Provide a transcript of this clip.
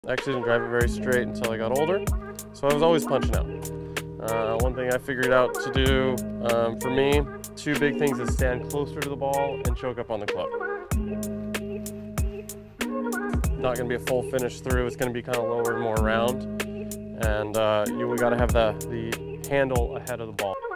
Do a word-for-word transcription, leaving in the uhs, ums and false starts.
I actually didn't drive it very straight until I got older, so I was always punching out. Uh, one thing I figured out to do um, for me, two big things is stand closer to the ball and choke up on the club. Not going to be a full finish through, it's going to be kind of lower and more round, and uh, you got to have the, the handle ahead of the ball.